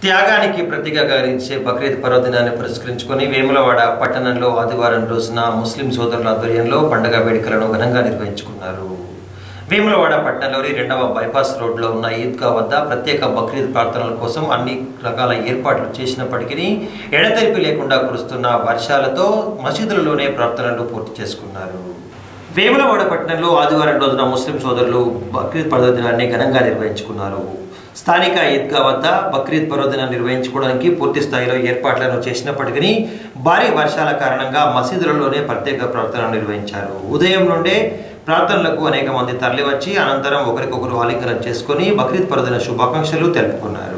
త్యాగానికి ప్రతీకగా గౌరవించే బక్రీద్ పర్వదినాన్ని పురస్కరించుకొని వేములవాడ పట్టణంలో ఆదివారం రోజున ముస్లిం సోదరుల ఆధ్వర్యంలో పండుగ వేడుకలను ఘనంగా నిర్వహించుకున్నారు. వేములవాడ పట్టణంలోని 2వ బైపాస్ రోడ్లో ఉన్న ఈద్గా వద్ద ప్రత్యేక బక్రీద్ ప్రార్థనల కోసం అన్ని రకాల ఏర్పాట్లు చేసినప్పటికీ ఎడతెరిపి లేకుండా కురుస్తున్న వర్షాలతో మసీదులలోనే ప్రార్థనలు పూర్తి చేసుకున్నారు. వేములవాడ పట్టణంలో ఆదివారం రోజున ముస్లిం సోదరులు బక్రీద్ పర్వదినాన్ని ఘనంగా నిర్వహించుకున్నారు. స్థానిక ఈద్గా వద్ద బక్రీద్ పర్వదినాన్ని నిర్వహించుకోవడానికి పూర్తి స్థాయిలో ఏర్పాట్లను చేసినప్పటికీ భారీ వర్షాల కారణంగా మసీదులలోనే ప్రత్యేక ప్రార్థనలు నిర్వహించారు. ఉదయం నుండే ప్రార్థనలకు అనేక మంది తరలివచ్చి అనంతరం ఒకరికొకరు ఆలింగనం చేసుకుని బక్రీద్ పర్వదిన శుభాకాంక్షలు తెలుపుకున్నారు.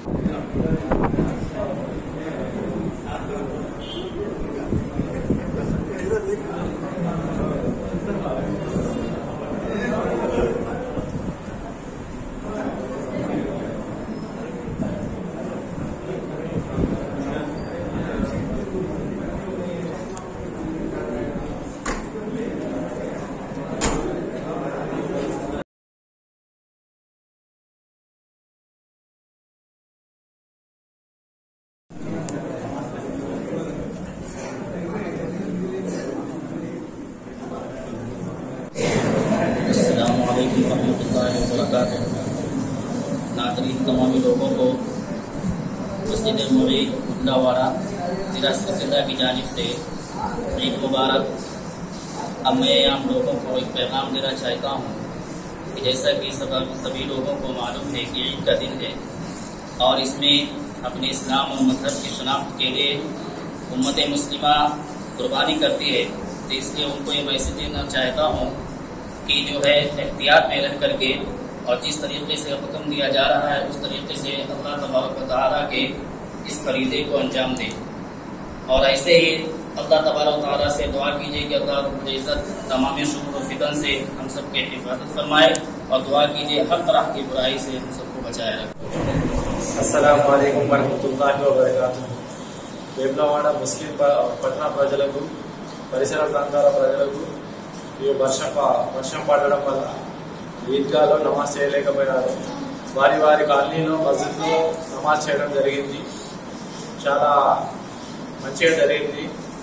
नाज़रीन तमामी लोगों को मस्जिद नबवी मुंडावाड़ा ज़िला सिलसिला की जानिब से ईद मुबारक। अब मैं आप लोगों को एक पैगाम देना चाहता हूँ कि जैसा कि सभी लोगों को मालूम है कि ईद का दिन है और इसमें अपने इस्लाम और मजहब की शनाख्त के लिए उम्मत मुस्लिमा कुर्बानी करती है, तो इसलिए उनको ये मैसेज देना चाहता हूँ कि जो है एहतियात में रह करके और जिस तरीके से हुक्म दिया जा रहा है उस तरीके से अल्लाह तबारक व तआला के इस फरीज़े को अंजाम दें। और ऐसे ही अल्लाह तबारक व तआला से दुआ कीजिए कि अल्लाह रब्बुल इज़्ज़त तमाम शुर व फितन से हम सबके हिफाजत फरमाए और दुआ कीजिए हर तरह की बुराई से हम सबको बचाए रखें। अस्सलामु अलैकुम वरहमतुल्लाहि व बरकातुहू। వేములవాడ ముస్లిం పట్టణ ప్రజలకు పరిసర ప్రాంతాల ప్రజలకు ఈ వర్షం పడడం వల్ల ఈద్గాలో నమాజ్ చేయలేకపోయినారు. వారి వారి కాలనీలో మస్జిద్లో నమాజ్ చేయడం జరిగింది. చాలా మంచిగా జరిగింది.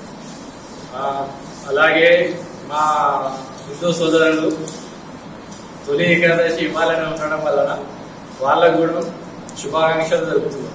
అలాగే మా హిందూ సోదరులు తొలి ఏకాదశి ఇవ్వాలని ఉండడం వలన వాళ్ళకు కూడా శుభాకాంక్షలు జరుపుతున్నారు.